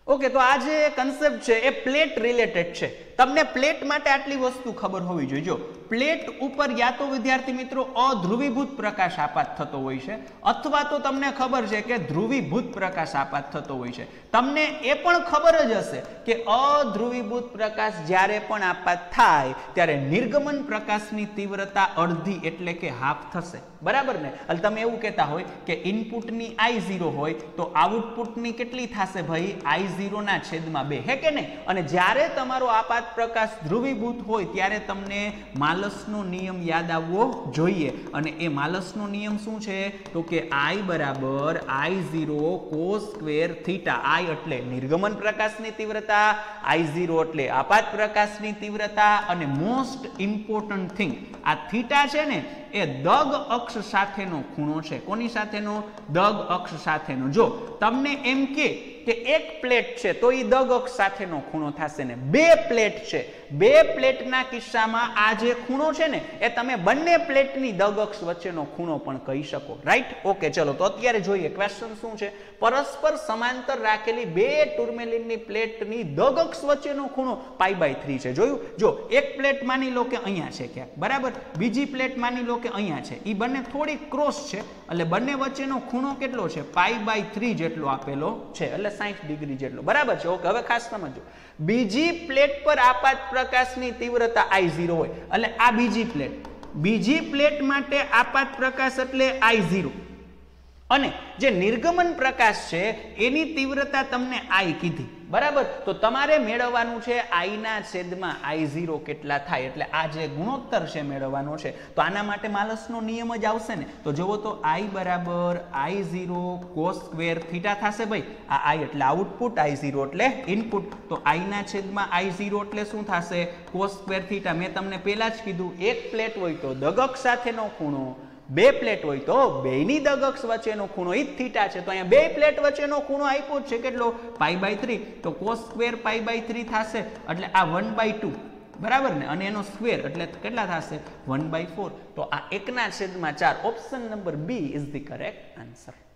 Okay, तो आ जे concept है ए plate related है। तमने प्लेट माटे आटली वस्तु खबर होवी जोईए। जो प्लेट ऊपर या तो विद्यार्थी मित्रों अध्रुवीभूत प्रकाश आपात थतो होय छे अथवा तो तमने खबर है कि ध्रुवीभूत प्रकाश आपात थतो होय छे। तमने ए पण खबर ज हशे कि अध्रुवीभूत प्रकाश ज्यारे पण आपात थाय त्यारे निर्गमन प्रकाशनी तीव्रता अर्धी एटले के हाफ थशे, बराबर ने। એટલે તમે એવું કહેતા હોય કે ઇનપુટની I0 હોય તો આઉટપુટની કેટલી થશે ભાઈ I0 ના છેદમાં 2, હે કે નહીં? અને જ્યારે તમારો આપાત પ્રકાશ ધ્રુવીભૂત હોય ત્યારે તમને માલસનો નિયમ યાદ આવવો જોઈએ અને એ માલસનો નિયમ શું છે તો કે I બરાબર I0 cos square theta. I એટલે નિર્ગમન પ્રકાશની તીવ્રતા, I0 એટલે આપાત પ્રકાશની તીવ્રતા અને મોસ્ટ ઇમ્પોર્ટન્ટ થિંગ આ થીટા છે ને એ દગ અક્ષ સાથેનો ખૂણો છે। કોની સાથેનો? દગ અક્ષ સાથેનો। જો તમને એમ કે એક પ્લેટ છે તો એ દગ અક્ષ સાથેનો ખૂણો થશે ને બે પ્લેટ છે, બે પ્લેટના કિસ્સામાં આ જે ખૂણો છે ને એ તમે બંને પ્લેટની દગ અક્ષ વચ્ચેનો ખૂણો પણ કહી શકો, રાઈટ? ઓકે, ચલો તો અત્યારે જોઈએ ક્વેશ્ચન શું છે। પરસ્પર સમાંતર રાખેલી બે ટુર્મેલિનની પ્લેટની દગ અક્ષ વચ્ચેનો ખૂણો π/3 છે। જોયું? જો એક પ્લેટ માની લો કે અહીંયા છે ક્યાંક, બરાબર, બીજી પ્લેટ માની લો કે અહીંયા છે, એ બંને થોડી ક્રોસ છે એટલે બંને વચ્ચેનો ખૂણો કેટલો છે? π/3 જેટલો આપેલો છે, એટલે 60 ડિગ્રી જેટલો, બરાબર છે। ઓકે, હવે ખાસ સમજો, બીજી પ્લેટ પર આપાત પ્રકાશની તીવ્રતા I0 હોય એટલે આ બીજી પ્લેટ માટે આપાત પ્રકાશ એટલે I0 અને જે નિર્ગમન પ્રકાશ છે એની તીવ્રતા તમને I કીધી, બરાબર। તો તમારે મેળવવાનું છે I ના છેદમાં I0 કેટલા થાય, એટલે આ જે ગુણોત્તર છે મેળવવાનો છે। તો આના માટે માલસનો નિયમ જ આવશે ને। તો જુઓ તો I બરાબર I0 cos સ્ક્વેર થીટા થશે ભાઈ। આ I એટલે આઉટપુટ, I0 એટલે ઇનપુટ। તો I ના છેદમાં I0 એટલે શું થશે? cos square theta. મેં તમને પહેલા જ કીધું એક પ્લેટ હોય તો દગક સાથેનો ખૂણો, બે પ્લેટ હોય તો બેની દગ અક્ષ વચ્ચેનો ખૂણો ઈ થીટા છે। તો અહીંયા બે પ્લેટ વચ્ચેનો ખૂણો આપ્યો છે કેટલો? π/3। તો cos સ્ક્વેર π/3 થશે એટલે આ 1/2, બરાબર ને, અને એનો સ્ક્વેર એટલે કેટલા થશે? 1/4। તો આ 1/4। Option number B is the correct answer.